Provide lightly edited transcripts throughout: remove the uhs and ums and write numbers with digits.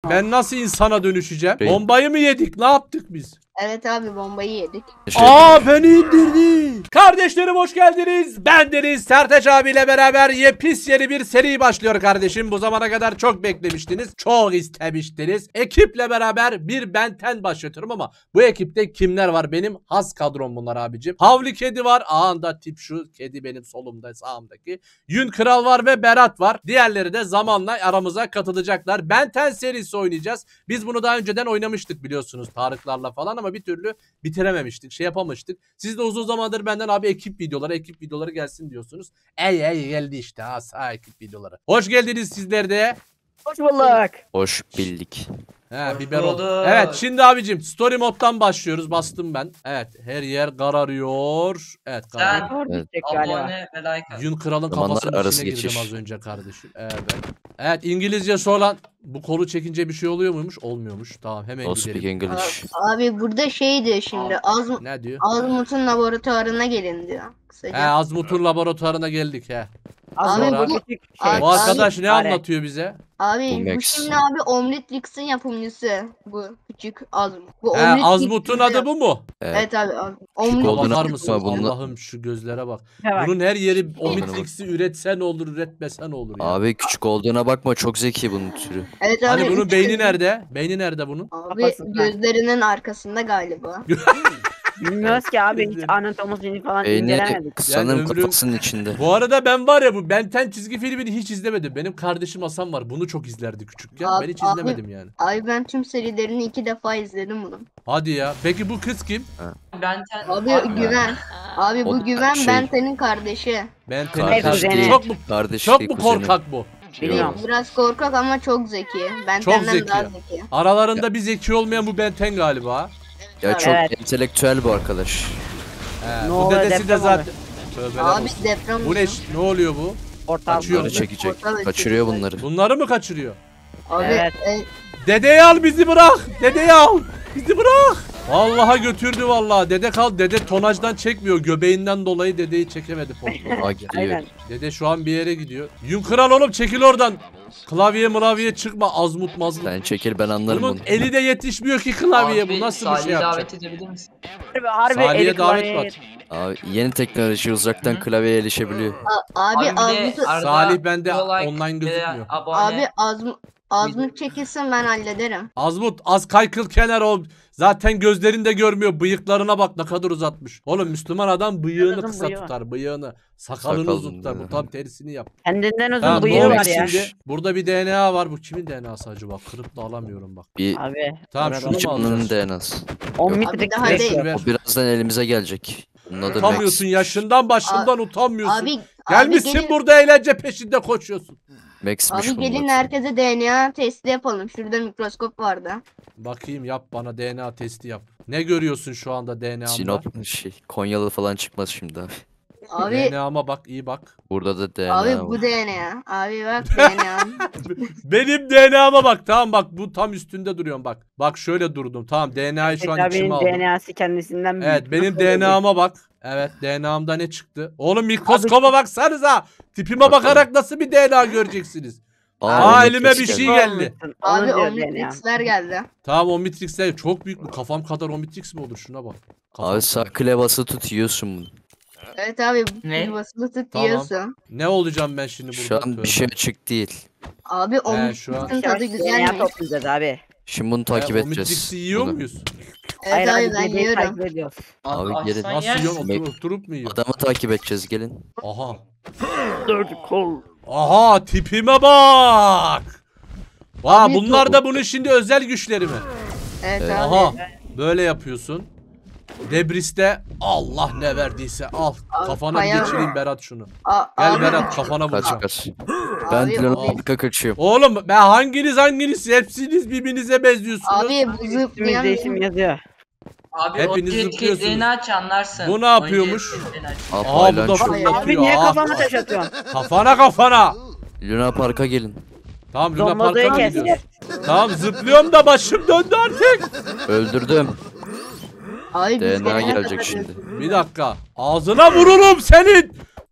Ben nasıl insana dönüşeceğim? Değil. Bombayı mı yedik? Ne yaptık biz? Evet abi bombayı yedik. Aa beni indirdi. Kardeşlerim hoş geldiniz. Ben Deniz Sertaç abiyle beraber yeni bir seri başlıyor kardeşim. Bu zamana kadar çok beklemiştiniz. Çok istemiştiniz. Ekiple beraber bir Ben 10 başlatıyorum ama bu ekipte kimler var? Benim has kadrom bunlar abicim. Havli Kedi var. Ağında tip şu. Kedi benim solumda sağımdaki. Yün Kral var ve Berat var. Diğerleri de zamanla aramıza katılacaklar. Ben 10 serisi oynayacağız. Biz bunu daha önceden oynamıştık biliyorsunuz. Tarıklarla falan ama bir türlü bitirememiştik. Şey yapamıştık. Siz de uzun zamandır benden abi ekip videoları gelsin diyorsunuz. Ey geldi işte ha sağ ekip videoları. Hoş geldiniz sizler de. Hoş bulduk. Hoş bildik. He biberon. Evet şimdi abicim story moddan başlıyoruz. Bastım ben. Evet her yer kararıyor. Evet kararıyor. Evet. Galiba. Yün Kral'ın Zamanlar kafasının arası içine girdim geçiş. az önce kardeşim. Evet. Evet İngilizcesi olan bu kolu çekince bir şey oluyor muymuş? Olmuyormuş. Tamam hemen No speak gidelim. English. Abi burada şey diyor şimdi. Ne diyor? Azmut'un laboratuvarına gelin diyor. Kısaca. He Azmut'un laboratuvarına geldik he. Az Sonra- önce küçük Abi- Bu arkadaş ne Fare. anlatıyor bize? Abi bu Max. şimdi abi Omnitrix'in yapımcısı. Bu küçük Azmut. Bu He Omnitrix Azmut'un diyor. adı bu mu? Evet abi. olduğuna Bakar bakma mısın? bununla- Allah'ım şu gözlere bak. bak. Bunun her yeri bak. Omnitrix'i üretsen olur, üretmesen olur ya. Abi küçük olduğuna bakma, çok zeki bunun türü. Evet abi. Hani bunun üç- beyni nerede? Beyni nerede bunun? Abi Kafasında. gözlerinin arkasında galiba. Bilmiyoruz ki abi hiç anatomosunu falan Beyni incelemedik. sanırım ömrüm- kafasının içinde. Bu arada ben var ya bu Ben 10 çizgi filmini hiç izlemedim. Benim kardeşim Hasan var. Bunu çok izlerdi küçükken. Abi- Ben hiç izlemedim yani. Abi ben tüm serilerini 2 defa izledim bunun. Hadi ya. Peki bu kız kim? Abi Güven. Abi O bu da Güven şey- Benten'in kardeşi. Ben Kardeş kuzeni. değil. Çok mu Kardeş çok değil, mu kuzeni. korkak bu? Bilmiyorum. Biraz korkak ama çok zeki. Benten'den zeki. daha zeki. Aralarında bir zeki olmayan bu Ben 10 galiba. Ya çok Evet. entelektüel bu arkadaş. He, Ne bu oluyor, dedesi de deprem zaten. Tövbeler Abi olsun. deprem Bu ne? Ne oluyor bu? Portal. Kaçıyor. Bunları çekecek. Portal Kaçırıyor açıyor. bunları. Bunları mı kaçırıyor? Abi Evet. Dedeyi al bizi bırak. Dedeyi al. Bizi bırak. Vallahi götürdü vallahi. Dede kal. Dede tonajdan çekmiyor. Göbeğinden dolayı dedeyi çekemedi portal. Aa, gidiyor. Aynen. Dede şu an bir yere gidiyor. Yün Kral oğlum çekil oradan. Klavye çıkma azmut mazmut. Sen çekil, ben anlarım Bunun bunu. eli de yetişmiyor ki klavyeye. Bu Abi, nasıl bir şey Salih'i yapacak? davet edebilir misin? Harbi Salih'e eli davet klavye- var. Abi yeni teknoloji uzaktan klavyeye erişebiliyor. abi bir de Azmut'u Arda, Salih bende like, online gözükmüyor. abi Azmut çekilsin ben hallederim. Azmut az kaykıl kenar ol. Zaten gözlerini de görmüyor. Bıyıklarına bak ne kadar uzatmış. Oğlum Müslüman adam bıyığını Uzun kısa bıyığı var. tutar. Bıyığını. Sakalını Sakalını, uzun tutar. Bu evet. tam tersini yap. Kendinden uzun Tamam, bıyığı doğru. var ya. Şimdi burada bir DNA var. Bu kimin DNA'sı acaba? Kırıp da alamıyorum bak. Bir Abi. Tamam, orada şunu mu canlının alacağız? DNA'sı. Abi daha Ver değil. şunu ver. O birazdan elimize gelecek. Bunun adı Max. Utanmıyorsun yaşından başından utanmıyorsun. Abi Gelmişsin gelin, burada eğlence peşinde koşuyorsun. Max'miş abi bunun gelin adı. herkese DNA testi yapalım. Şurada mikroskop vardı. Bakayım yap bana DNA testi yap. Ne görüyorsun şu anda DNA'mda? Sinop Konyalı falan çıkmaz şimdi abi. Abi DNA'ma bak iyi bak. Burada da DNA abi var. bu DNA. Abi bak DNA. Benim DNA'ma bak tamam bak bu tam üstünde duruyorum bak. Bak şöyle durdum tamam DNA'yı şu an içime Abinin aldım. DNA'sı kendisinden büyük. Evet benim Nasıl oluyor? DNA'ma bak. Evet DNA'mda ne çıktı? Oğlum mikroskoba baksanıza. Tipime bakarak nasıl bir DNA göreceksiniz? Aa, elime bir şey geldi. Abi Onu diyor Omnitrix'ler geldi. Tamam o Matrix'ler çok büyük mü? Kafam kadar o Matrix mi olur? Şuna bak. Kafam Abi sağ klevası tut, yiyorsun bunu. Evet abi Ne? basılı tut Tamam. diyorsun. Ne olacağım ben şimdi burada? Şu an Tövbe. bir şey açık değil. Abi şu an- Omnitrix'in tadı DNA güzelmiş. toplayacağız abi. Şimdi bunu takip O edeceğiz. Matrix'i yiyor Bunu. muyuz? Evet abi Hayır, ben bebeği yiyorum. takip ediyoruz. Abi gelin. Aslan Nasıl yersin. yiyorsun? Oturup mu yiyor? Adamı takip edeceğiz, gelin. Aha. Dört kol. Aha tipime bak. Vaa Abi, bunlar da bunun şimdi özel güçleri mi? Evet Evet. abi. Aha böyle yapıyorsun. Debris'te Allah ne verdiyse al. Abi, Kafana bir bayağı- geçireyim Berat şunu. Gel Gel Berat kafana Kaç vuracağım. kaç. Ben Abi, Dilan'ın abi. arka kaçıyorum. Oğlum ben hanginiz hepsiniz birbirinize benziyorsunuz. Abi bu İsim zıplayan değişim yazıyor. Abi Hepiniz o zıplıyorsunuz. etiketlerini aç anlarsın. Bu ne yapıyormuş? O etiketlerini aç. Aa bu da Paylaş. fırlatıyor. Abi niye Ah, kafama taş atıyorsun? Kafana. Luna Park'a gelin. Tamam Luna Domuzluğu Park'a mı kes. gidiyoruz? Tamam zıplıyorum da başım döndü artık. Öldürdüm. Abi biz DNA de- gelecek şimdi. Bir dakika. Ağzına vururum senin.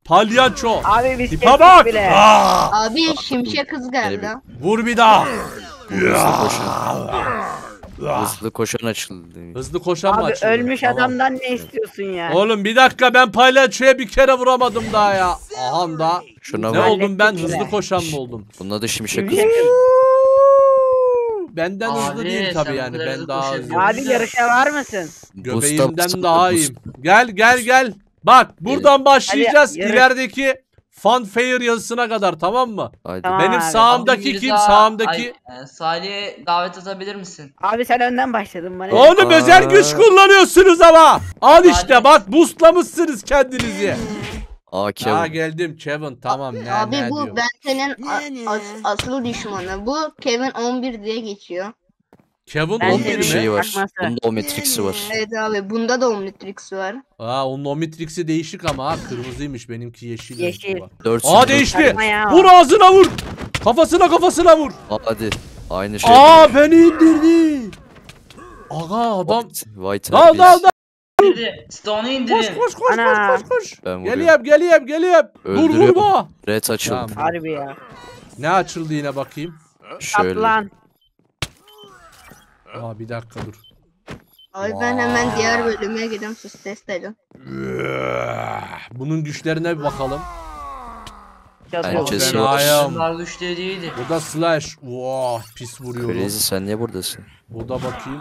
Palyaço. Abi biz Tipe kestik bak. bile. Abi şimşek kız geldi. Vur bir daha. Hızlı koşan. Hızlı koşan açıldı. Hızlı koşan mı Abi açıldı? ölmüş Tamam. adamdan ne istiyorsun ya? Oğlum bir dakika, ben palyaçoya bir kere vuramadım daha ya. Aha da. Şuna Ne bak. oldum ben, Hallettik hızlı bile. koşan mı oldum? Bunda da şimşek Şimşek kız. kız. Benden hızlı Abi, değil sen tabi bu yani, kadar ben hızlı daha hızlı. koşabiliyorsun. Abi yarışa var mısın? Göbeğimden daha iyiyim. Gel gel gel. Bak buradan başlayacağız Hadi, yürü. ilerideki Funfair yazısına kadar, tamam mı? Hadi. Tamam. Benim abi. sağımdaki Abi, kim? Mirza, Sağımdaki. Salih'e davet atabilir misin? Abi sen önden başladın bana. Oğlum özel güç kullanıyorsunuz ama. Al işte Hadi. bak, boostlamışsınız kendinizi. Aa Ha Kevin. geldim Kevin, tamam ne Abi ne bu diyor. ben senin asıl düşmanı. Bu Kevin 11 diye geçiyor. Kevin Ben 11 Bunda senin bir şey mi? var. takması. Bunda o Matrix'i var. Evet abi bunda da Omnitrix var. Aa onun Omnitrix'i değişik ama ha, kırmızıymış, benimki yeşil. Yeşil. 4 Aa değişti. Takma ya. Vur ağzına vur. Kafasına vur. Hadi. Aynı şey. Aa beni indirdi. Aga adam. White Dal dal dal. İndirdi. Stone'u indirin. Koş. Ana. Koş. Ben vuruyorum. Geliyorum. Dur Öldürüyorum. vurma. Red açıldı. Tamam. Harbi ya. Ne açıldı yine bakayım. Şöyle. Kaplan. Aa bir dakika dur. Abi ben hemen diğer bölüme gidiyorum, siz test edin. Bunun güçlerine bir bakalım. Bence Ben şey var. ayağım. Bunlar güçlü değildi. Bu da slash. Wow, pis vuruyorum. Crazy sen niye buradasın? Bu da bakayım.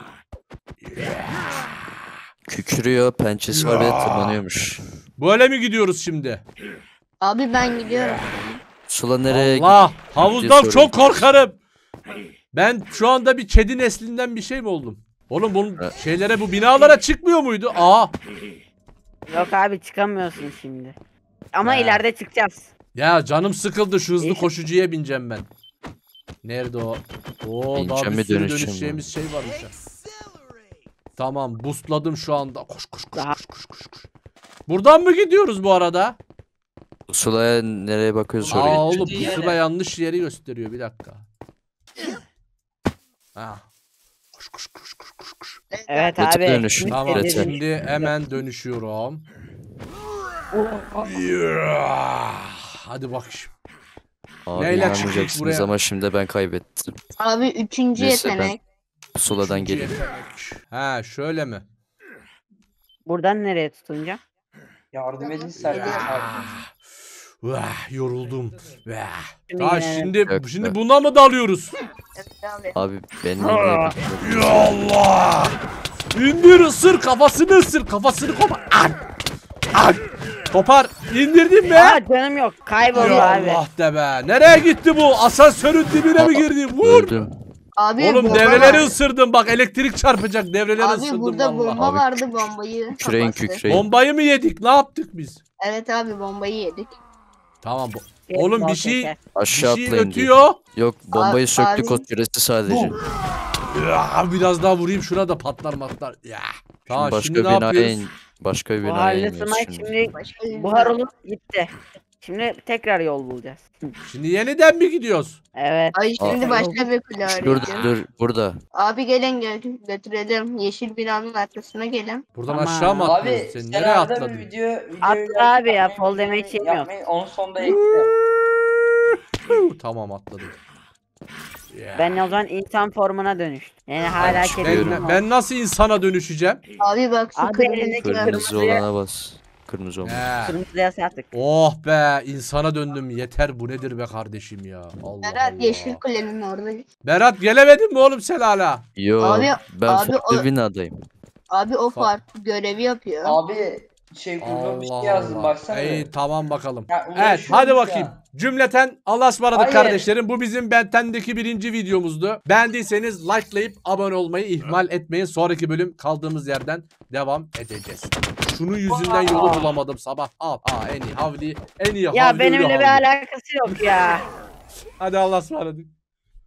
Kükürüyor, pençesi var ve tırmanıyormuş. Böyle mi gidiyoruz şimdi? Abi ben gidiyorum. Sula nereye Allah, havuzdan Gidiyor çok korkarım. Ben şu anda bir kedi neslinden bir şey mi oldum? Oğlum bunun Evet. şeylere, bu binalara çıkmıyor muydu? Aa. Yok abi çıkamıyorsun şimdi. Ama Ha. ileride çıkacağız. Ya canım sıkıldı, şu hızlı Neyse. koşucuya bineceğim ben. Nerede o? Oo daha Bineceğim bir mi, sürü dönüşeceğim mi? dönüşeceğimiz şey varmış ya. Tamam, boostladım şu anda. Koş. Daha- Koş. Buradan mı gidiyoruz bu arada? Sula'ya nereye bakıyoruz Aa oraya? oğlum Gittiği pusula yere. yanlış yeri gösteriyor, bir dakika. Ha. Koş. Evet Rete abi. dönüş. Şimdi Tamam Rete. şimdi hemen dönüşüyorum. Hadi bak şimdi. Abi Neyle inanmayacaksınız çıktık buraya? ama şimdi ben kaybettim. Abi 3. Neyse, yetenek. Sula'dan Üçüncü gelin. yetenek. Ha şöyle mi? Buradan nereye tutunca? Yardım edin Serkan abi. Vah yoruldum. Vah. Şimdi Ha yine- şimdi Yok şimdi be. buna mı dalıyoruz? Evet abi. Abi ben niye böyle Ya Allah! İndir, ısır kafasını, ısır kafasını kopar. An! Kopar. İndirdim be. Aa canım yok. Kayboldu Ya abi. Allah de be. Nereye gitti bu? Asansörün dibine mi girdi? Vur. öldüm? Abi Oğlum bomba devreleri var. ısırdım, bak elektrik çarpacak, devreleri Abi ısırdım burada vallahi. bomba Abi, vardı, bombayı Kükreyin kapattı. kükreyin. Bombayı mı yedik? Ne yaptık biz? Evet abi bombayı yedik. Tamam bu. Bir Oğlum bal bir şey şeker. bir Aşağı şey atlayın diyor. ötüyor. Yok bombayı Abi- söktük o süresi sadece. Ya, biraz daha vurayım şuna da patlar matlar. Ya. Tamam Başka şimdi bir ne binaya yapıyoruz? in. Başka bir binaya Buharlı iniyoruz Smite şimdi. şimdi Başka bir buhar olup gitti. Şimdi tekrar yol bulacağız. Şimdi yeniden mi gidiyoruz? Evet. Ay şimdi Aa. başka bir kule Dur arayacağım. dur burada. Abi gelin götürelim. Yeşil binanın arkasına gelin. Buradan Ama- aşağı mı atlıyoruz? Abi Sen sen nereye arada atladın? bir video Atla abi ya, fall damage yemiyor. yapmayın, onun sonunda ekle. Tamam atladım. Ya. Ben o zaman insan formuna dönüştüm. Yani hala çıkıyorum. kedim. Ben nasıl insana dönüşeceğim? Abi bak şu Abi kırmızı elindeki var. Kırmızı olana bas. Kırmızı olma. He. Kırmızıya sattık. Oh be, insana döndüm, yeter, bu nedir be kardeşim ya. Allah Berat Allah. yeşil kulenin orada. Berat gelemedin mi oğlum sen hala? Yo Abi- ben abi farklı o- binadayım. Abi o farklı görevi yapıyor. Abi Google'a bir şey yazdım baksana. İyi tamam bakalım. Ya, Evet uğraşıyoruz hadi ya. bakayım. Cümleten Allah'a ısmarladık Hayır. kardeşlerim. Bu bizim Ben 10'deki birinci videomuzdu. Beğendiyseniz likelayıp abone olmayı ihmal etmeyin. Sonraki bölüm kaldığımız yerden devam edeceğiz. Şunun yüzünden yolu bulamadım sabah. En iyi havli. En iyi havli. Ya benimle havli. bir alakası yok ya. Hadi Allah'a ısmarladık.